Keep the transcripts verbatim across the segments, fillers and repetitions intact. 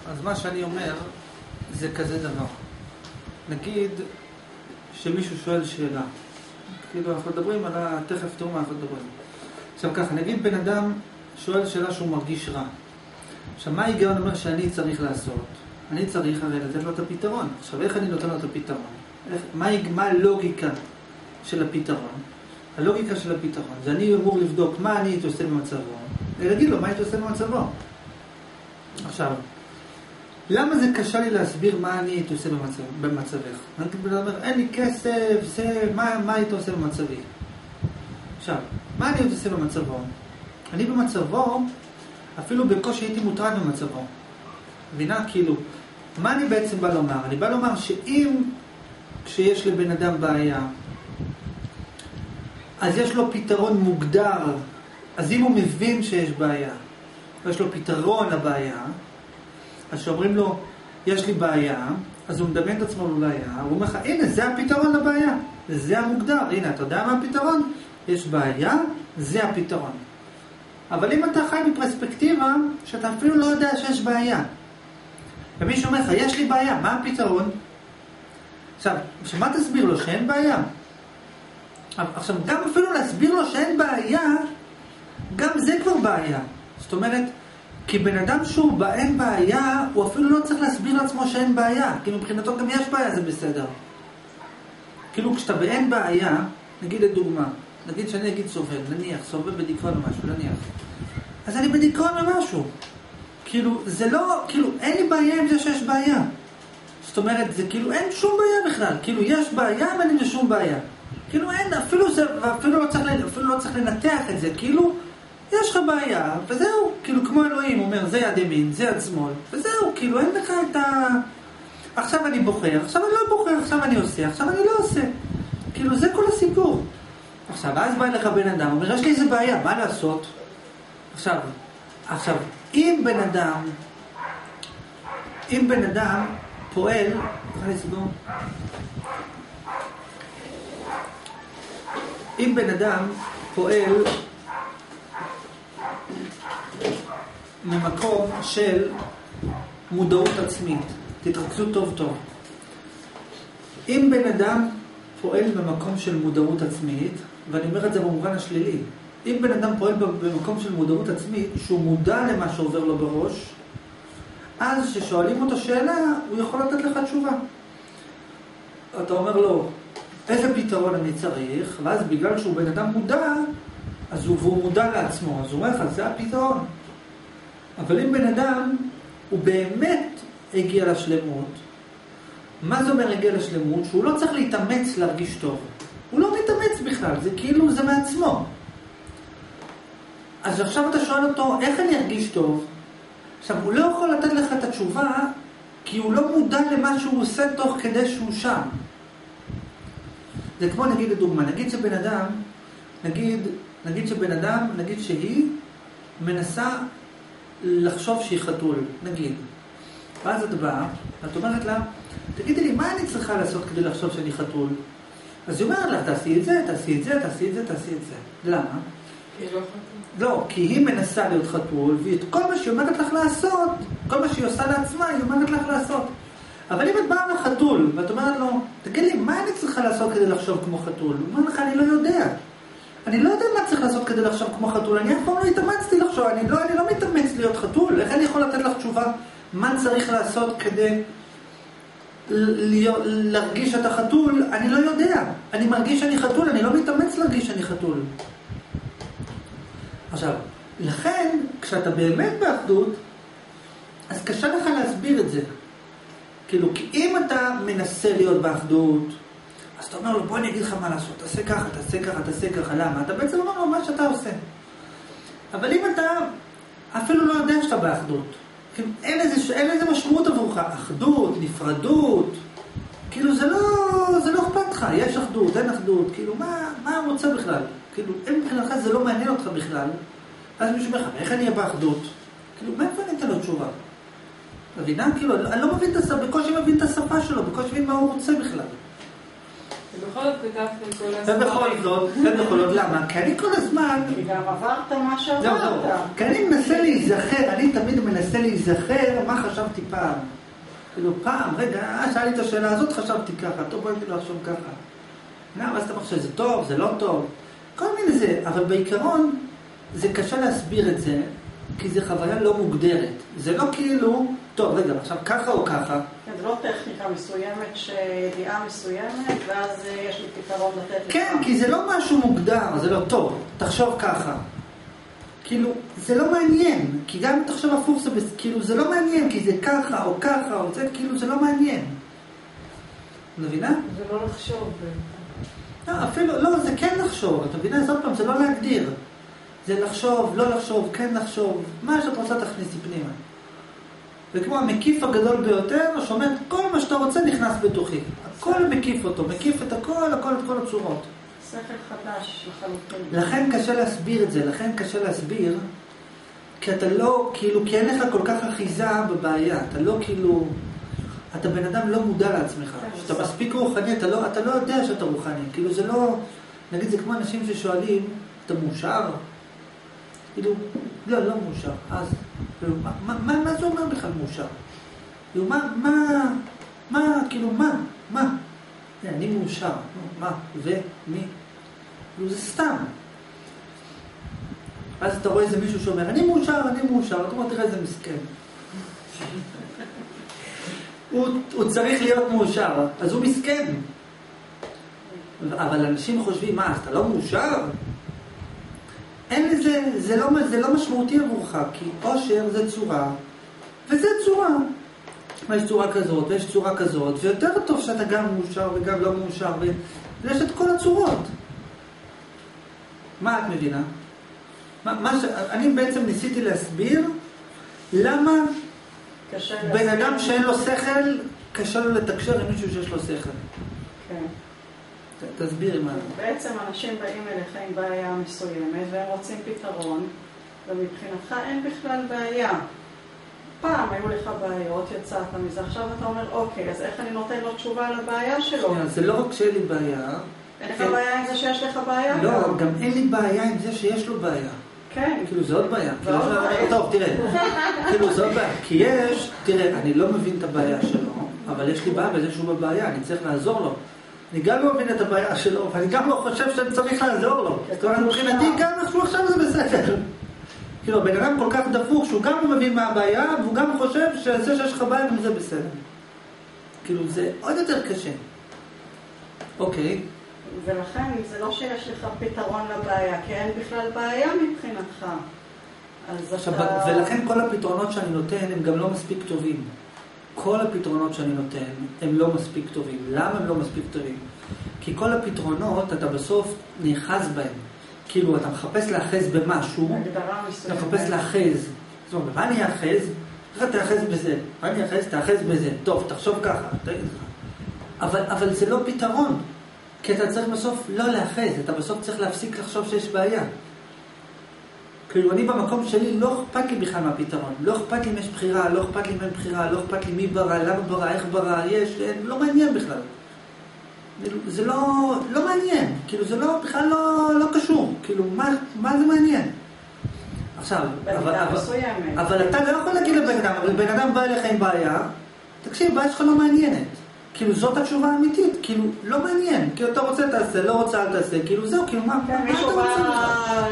אז מה שאני אומר זה כזה דבר. נגיד שמישהו שואל שאלה. כאילו אנחנו מדברים על ה... תכף תראו מה אנחנו מדברים. עכשיו ככה, נגיד בן אדם שואל שאלה שהוא מרגיש רע. עכשיו מה ההיגיון אומר שאני צריך לעשות? אני צריך הרי לתת לו את הפתרון. עכשיו איך אני נותן לו את הפתרון? איך, מה, מה הלוגיקה של הפתרון? הלוגיקה של הפתרון זה אני אמור לבדוק מה אני הייתי עושה במצבו. להגיד לו מה הייתי עושה במצבו. עכשיו, למה זה קשה לי להסביר מה אני הייתי עושה במצב, במצבך? אני אומר, אין לי כסף, זה, מה, מה הייתי עושה במצבי? עכשיו, מה אני הייתי עושה במצבו? אני במצבו, אפילו בקושי הייתי מוטרד במצבו. מבינה? כאילו, מה אני בעצם בא לומר? אני בא לומר שאם כשיש לבן אדם בעיה, אז יש לו פתרון מוגדר. אז אם הוא מבין שיש בעיה, ויש לו פתרון לבעיה, אז שאומרים לו, יש לי בעיה, אז הוא מדמיין את עצמו בבעיה, הוא אומר לך, הנה, זה הפתרון לבעיה. זה המוגדר. הנה, אתה יודע מה הפתרון? יש בעיה, זה הפתרון. אבל אם אתה חי בפרספקטיבה, שאתה אפילו לא יודע שיש בעיה. ומישהו אומר לך, יש לי בעיה, מה הפתרון? עכשיו, שמה תסביר לו? שאין בעיה. עכשיו, גם אפילו להסביר לו שאין בעיה, גם זה כבר בעיה. זאת אומרת, כי בן אדם שהוא באין בעיה, הוא אפילו לא צריך להסביר לעצמו שאין בעיה. כי מבחינתו גם יש בעיה, זה בסדר. כאילו כשאתה באין בעיה, נגיד לדוגמה, נגיד שאני אגיד סובל, נניח, סובל בדיכאון או משהו, נניח. אז אני בדיכאון או משהו. כאילו, זה לא, כאילו, אין לי בעיה עם זה שיש בעיה. זאת אומרת, זה כאילו, אין שום בעיה בכלל. כאילו, יש בעיה, אבל אין שום בעיה. כאילו, אין, אפילו זה, אפילו לא צריך, אפילו לא צריך לנתח את זה. כאילו, יש לך בעיה, וזהו. כאילו, כמו אלוהים, הוא אומר, זה יד ימין, זה יד שמאל, וזהו. כאילו, אין לך את ה... עכשיו אני בוחר, עכשיו אני לא בוחר, עכשיו אני עושה, עכשיו אני לא עושה. כאילו, זה כל הסיפור. עכשיו, אז בא לך בן אדם, אומר, יש לי איזה בעיה, מה לעשות? עכשיו, עכשיו, אם בן אדם, אם בן אדם פועל, אם בן אדם פועל ממקום של מודעות עצמית, תתרכזו טוב טוב. אם בן אדם פועל במקום של מודעות עצמית, ואני אומר את זה במובן השלילי, אם בן אדם פועל במקום של מודעות עצמית, שהוא מודע למה שעובר לו בראש, אז ששואלים אותו שאלה, הוא יכול לתת לך תשובה. אתה אומר לו, איזה פתרון אני צריך? ואז בגלל שהוא בן אדם מודע, אז הוא, והוא מודע לעצמו, אז הוא אומר לך, זה הפתרון. אבל אם בן אדם, הוא באמת הגיע לשלמות, מה זה אומר הגיע לשלמות? שהוא לא צריך להתאמץ להרגיש טוב. הוא לא מתאמץ בכלל, זה כאילו זה מעצמו. אז עכשיו אתה שואל אותו, איך אני ארגיש טוב? עכשיו, הוא לא יכול לתת לך את התשובה, כי הוא לא מודע למה שהוא עושה תוך כדי שהוא שם. זה כמו נגיד לדוגמה, נגיד שבן אדם, נגיד, נגיד שבן אדם, נגיד שהיא מנסה לחשוב שהיא חתול, נגיד. ואז את באה, את אומרת לה, תגידי לי, מה אני צריכה לעשות כדי לחשוב שאני חתול? אז היא אומרת לה, תעשי את זה, תעשי את זה, תעשי את זה, תעשי את זה. למה? היא לא חתול. לא, כי היא מנסה להיות חתול, ואת כל מה שהיא אומרת לך לעשות, כל מה שהיא עושה לעצמה, היא אומרת לך לעשות. אבל אם את באה לחתול, ואת אומרת לו, תגיד לי, מה אני צריכה לעשות כדי לחשוב כמו חתול? הוא אומר לך, אני לא יודע. אני לא יודע מה צריך לעשות כדי לחשוב כמו חתול. אני אף פעם לא התאמצתי לחשוב, אני לא, אני לא מתאמץ להיות חתול. איך אני יכול לתת לך תשובה מה צריך לעשות כדי להרגיש שאתה חתול? אני לא יודע. אני מרגיש שאני חתול, אני לא מתאמץ להרגיש שאני חתול. עכשיו, לכן, כשאתה באמת באחדות, אז קשה לך להסביר את זה. כאילו, כי אם אתה מנסה להיות באחדות, אז אתה אומר לו, בוא אני אגיד לך מה לעשות, תעשה ככה, תעשה ככה, תעשה ככה, למה? אתה בעצם אומר לו מה שאתה עושה. אבל אם אתה אפילו לא יודע שאתה באחדות, כאילו, אין איזה, אין איזה משמעות עבורך, אחדות, נפרדות, כאילו זה לא, זה לא אכפת לך, יש אחדות, אין אחדות, כאילו, מה, מה הוא רוצה בכלל? כאילו, אם מבחינתך זה לא מעניין אותך בכלל, אז מישהו אומר לך, איך אני אהיה באחדות? כאילו, מאיפה אני אתן לו תשובה? מבינה? כאילו, אני לא מבין את השפה, בקושי מבין את השפה שלו, בקושי מבין מה הוא רוצה בכלל. ובכל זאת כתבתם כל הזמן. ובכל זאת, ובכל זאת, למה? כי אני כל הזמן... כי גם עברת מה שעברת. כי אני מנסה להיזכר, אני תמיד מנסה להיזכר מה חשבתי פעם. כאילו פעם, רגע, שאלי את השאלה הזאת, חשבתי ככה, טוב, בואי לא לחשוב ככה. למה, אז אתה חושב שזה טוב, זה לא טוב. כל מיני זה, אבל בעיקרון, זה קשה להסביר את זה, כי זה חוויה לא מוגדרת. זה לא כאילו, טוב, רגע, עכשיו ככה או ככה. זה לא טכניקה מסוימת, שידיעה מסוימת, ואז יש לי פתרון לתת לך. כן, כי זה לא משהו מוגדר, זה לא טוב, תחשוב ככה. כאילו, זה לא מעניין, כי גם תחשוב הפוך, זה, כאילו, זה לא מעניין, כי זה ככה או ככה, או זה, כאילו, זה לא מעניין. מבינה? זה לא לחשוב. לא, אפילו, לא, זה כן לחשוב, אתה מבינה? זאת פעם, זה לא להגדיר. זה לחשוב, לא לחשוב, כן לחשוב, מה שאת רוצה תכניסי פנימה. וכמו המקיף הגדול ביותר, שאומר, כל מה שאתה רוצה נכנס בתוכי. הכל מקיף אותו, מקיף את הכל, הכל, את כל הצורות. שכל חדש לחלוטין. לכן קשה להסביר את זה, לכן קשה להסביר, כי אתה לא, כאילו, כי אין לך כל כך אחיזה בבעיה, אתה לא כאילו, אתה בן אדם לא מודע לעצמך. כשאתה מספיק רוחני, אתה לא, אתה לא יודע שאתה רוחני, כאילו זה לא, נגיד זה כמו אנשים ששואלים, אתה מאושר? כאילו, לא, לא מאושר, אז, כאילו, מה, מה, מה זה אומר בכלל מאושר? כאילו, מה, מה, מה, כאילו, מה, מה? אני מאושר, מה, ומי? כאילו, זה סתם. אז אתה רואה איזה מישהו שאומר, אני מאושר, אני מאושר, אתה אומר, תראה איזה מסכן. הוא, הוא צריך להיות מאושר, אז הוא מסכן. אבל אנשים חושבים, מה, אז אתה לא מאושר? אין לזה, זה לא, זה לא משמעותי עבורך, כי אושר זה צורה, וזה צורה. יש צורה כזאת, ויש צורה כזאת, ויותר טוב שאתה גם מאושר וגם לא מאושר, ויש את כל הצורות. מה את מבינה? מה, מה ש... אני בעצם ניסיתי להסביר למה בן אדם שאין לו שכל, קשה לו לתקשר עם מישהו שיש לו שכל. כן. תסבירי מה. בעצם אנשים באים אליך עם בעיה מסוימת והם רוצים פתרון, ומבחינתך אין בכלל בעיה. פעם היו לך בעיות, יצאת מזה, עכשיו אתה אומר, אוקיי, אז איך אני נותן לו תשובה לבעיה שלו? זה לא רק שאין לי בעיה. אין לך בעיה עם זה שיש לך בעיה? לא, גם אין לי בעיה עם זה שיש לו בעיה. כן. כאילו זה עוד בעיה. טוב, תראה. כאילו זה עוד בעיה. כי יש, תראה, אני לא מבין את הבעיה שלו, אבל יש לי בעיה בזה שהוא בבעיה, אני צריך לעזור לו. אני גם לא מבין את הבעיה שלו, ואני גם לא חושב שאני צריך לעזור לו. זאת אומרת, מבחינתי גם עכשיו עכשיו זה בסדר. כאילו, בן אדם כל כך דפוק שהוא גם לא מבין מה הבעיה, והוא גם חושב שזה שיש לך בעיה גם זה בסדר. כאילו, זה עוד יותר קשה. אוקיי. ולכן זה לא שיש לך פתרון לבעיה, כי אין בכלל בעיה מבחינתך. עכשיו, ולכן כל הפתרונות שאני נותן הם גם לא מספיק טובים. כל הפתרונות שאני נותן הם לא מספיק טובים. למה הם לא מספיק טובים? כי כל הפתרונות אתה בסוף נאחז בהם. כאילו, אתה מחפש לאחז במשהו, אתה מחפש לאחז. זאת אומרת, מה אני אאחז? איך אתה תאחז בזה? מה אני אאחז? תאחז בזה. טוב, תחשוב ככה. אבל, אבל זה לא פתרון. כי אתה צריך בסוף לא לאחז. אתה בסוף צריך להפסיק לחשוב שיש בעיה. כאילו, אני במקום שלי לא אכפת לי בכלל מהפתרון. לא אכפת לי אם יש בחירה, לא אכפת לי אם אין בחירה, לא אכפת לי מי ברא, למה ברא, איך ברא, יש, אין, לא מעניין בכלל. זה לא, לא מעניין. כאילו, זה לא, בכלל לא, לא קשור. כאילו, מה, מה זה מעניין? עכשיו, אבל, אבל, אבל אתה לא יכול להגיד לבן אדם, אבל בן אדם בא אליך עם בעיה, תקשיב, בעיה שלך לא מעניינת. כאילו, זאת התשובה האמיתית. כאילו, לא מעניין. כאילו, אתה רוצה תעשה, לא רוצה אל תעשה. כאילו, זהו, כאילו, מה, מה אתה רוצה בכלל?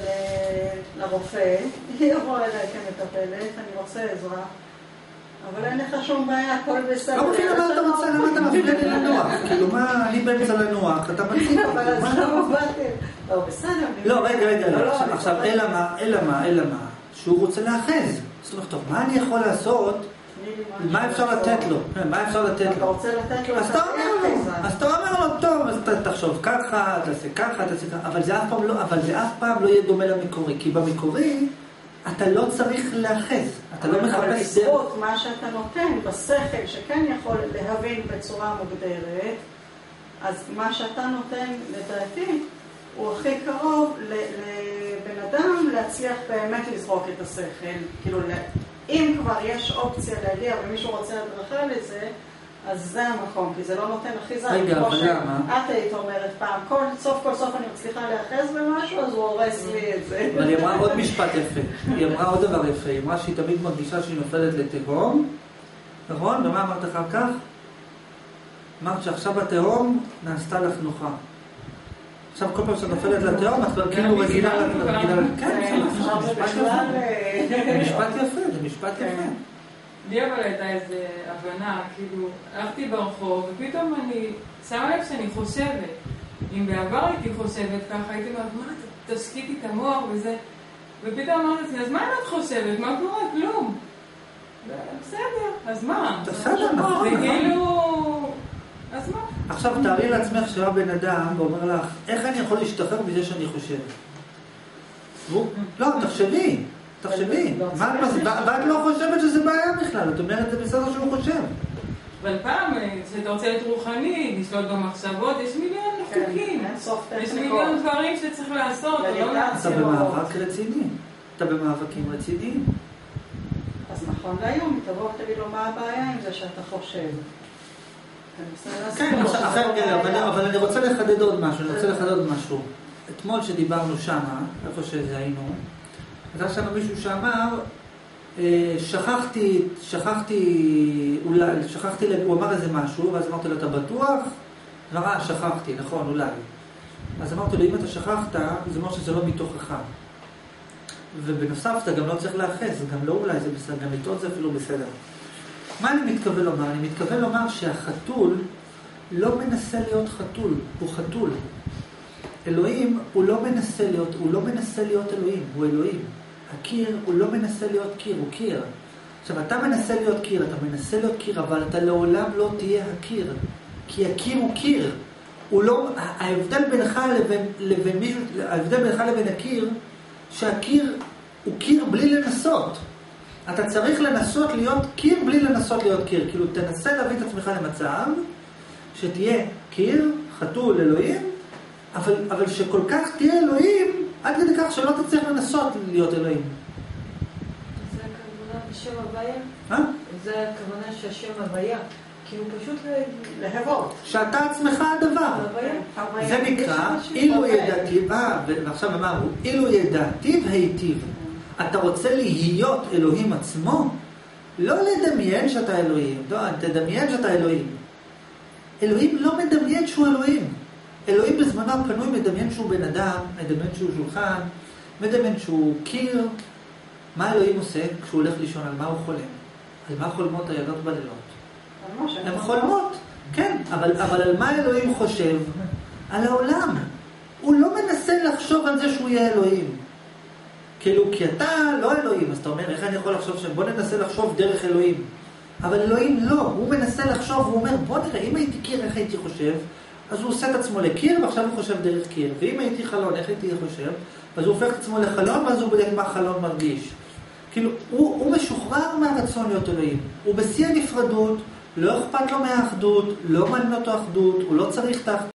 לרופא, היא יבוא אליי כמטפלת, אני רוצה עזרה, אבל אין לך שום בעיה, הכל בסדר. לא מבינה מה אתה רוצה, למה אתה מפריע לי לנוח? כאילו, מה, אני באמצע לנוח, אתה מתחיל. אבל אז לא באתי. לא, בסדר. לא, רגע, רגע, עכשיו, אלא מה, אלא מה, אלא מה, שהוא רוצה לאחז. זאת אומרת, טוב, מה אני יכול לעשות? מה אפשר לתת לו? מה אפשר לתת לו? אתה רוצה לתת לו? אז אתה אומר לו, אז אתה אומר לו, טוב, אז תחשוב ככה, תעשה ככה, תעשה ככה, אבל זה אף פעם לא, אבל זה אף פעם לא יהיה דומה למקורי, כי במקורי אתה לא צריך לאחז, אתה לא מחפש... אבל בזכות מה שאתה נותן בשכל, שכן יכול להבין בצורה מוגדרת, אז מה שאתה נותן, לדעתי, הוא הכי קרוב לבן אדם להצליח באמת לזרוק את השכל, כאילו, אם כבר יש אופציה להגיע ומישהו רוצה הדרכה לזה, אז זה המקום, כי זה לא נותן אחיזה. רגע, אבל למה? את היית אומרת פעם, כל, סוף כל סוף אני מצליחה להאחז במשהו, אז הוא הורס לי את זה. אבל היא אמרה עוד משפט יפה. היא אמרה עוד דבר יפה. היא אמרה שהיא תמיד מרגישה שהיא נופלת לתהום. נכון? ומה אמרת אחר כך? אמרת שעכשיו התהום נעשתה לך נוחה. עכשיו כל פעם שאת נופלת לתהום, את כבר כאילו רגילה לתהום. כן, זה משפט יפה, זה משפט יפה. לי אבל הייתה איזו הבנה, כאילו, הלכתי ברחוב, ופתאום אני שמה לב שאני חושבת. אם בעבר הייתי חושבת ככה, הייתי אומרת, מה, תשקיטי את המוח וזה. ופתאום אמרתי, אז מה אם את חושבת? מה קורה? כלום. בסדר, אז מה? בסדר, נכון. זה כאילו... אז מה? עכשיו תארי לעצמך שבא בן אדם ואומר לך, איך אני יכול להשתחרר מזה שאני חושבת? לא, תחשבי. תחשבי, ואת לא חושבת שזה בעיה בכלל, את אומרת, זה בסדר שהוא חושב. אבל פעם, כשאתה רוצה להיות רוחני, לשלוט במחשבות, יש מיליון חוקים. יש מיליון דברים שצריך לעשות. אתה במאבק רציני. אתה במאבקים רציניים. אז נכון להיום, תבוא ותגיד לו מה הבעיה עם זה שאתה חושב. כן, אבל אני רוצה לחדד עוד משהו, אני רוצה לחדד עוד משהו. אתמול שדיברנו שמה, איפה שזה היינו, אז שם מישהו שאמר, שכחתי, שכחתי, אולי, שכחתי, הוא אמר איזה משהו, ואז אמרתי לו, אתה בטוח? אמר, אה, שכחתי, נכון, אולי. אז אמרתי לו, אם אתה שכחת, זה אומר שזה לא מתוכך. ובנוסף, אתה גם לא צריך לאחז, גם לא אולי זה בסדר, גם לטעות זה אפילו בסדר. מה אני מתכוון לומר? אני מתכוון לומר שהחתול לא מנסה להיות חתול, הוא חתול. אלוהים הוא לא מנסה להיות, הוא לא מנסה להיות אלוהים, הוא אלוהים. הקיר הוא לא מנסה להיות קיר, הוא קיר. עכשיו אתה מנסה להיות קיר, אתה מנסה להיות קיר, אבל אתה לעולם לא תהיה הקיר. כי הקיר הוא קיר. הוא לא, ההבדל בינך לבין, לבין מישהו, ההבדל בינך לבין הקיר, שהקיר הוא קיר בלי לנסות. אתה צריך לנסות להיות קיר בלי לנסות להיות קיר. כאילו תנסה להביא את עצמך למצב שתהיה קיר, חתול, אלוהים, אבל, אבל שכל כך תהיה אלוהים, עד כדי כך שלא תצטרך לנסות להיות אלוהים. זה הכוונה בשם הוויה? אה? זה הכוונה שהשם הוויה. כאילו פשוט להבות. שאתה עצמך הדבר. זה נקרא, אילו ידעתיו, ועכשיו אמרו, אילו ידעתיו היטיב. אתה רוצה להיות אלוהים עצמו? לא לדמיין שאתה אלוהים. לא, תדמיין שאתה אלוהים. אלוהים לא מדמיין שהוא אלוהים. אלוהים בזמנו הפנוי מדמיין שהוא בן אדם, מדמיין שהוא שולחן, מדמיין שהוא קיר. מה אלוהים עושה כשהוא הולך לישון? על מה הוא חולם? על מה חולמות הילדות בלילות? הם חולמות, כן, אבל, אבל על מה אלוהים חושב? על העולם. הוא לא מנסה לחשוב על זה שהוא יהיה אלוהים. כאילו, כי אתה לא אלוהים, אז אתה אומר, איך אני יכול לחשוב שבוא ננסה לחשוב דרך אלוהים? אבל אלוהים לא, הוא מנסה לחשוב, הוא אומר, בוא נראה, אם הייתי קיר, איך הייתי חושב? אז הוא עושה את עצמו לקיר, ועכשיו הוא חושב דרך קיר. ואם הייתי חלון, איך הייתי חושב? אז הוא הופך את עצמו לחלון, ואז הוא בודק מה חלון מרגיש. כאילו, הוא, הוא משוחרר מהרצון להיות אלוהים. הוא בשיא הנפרדות, לא אכפת לו מהאחדות, לא מעניין אותו אחדות, הוא לא צריך את האחדות.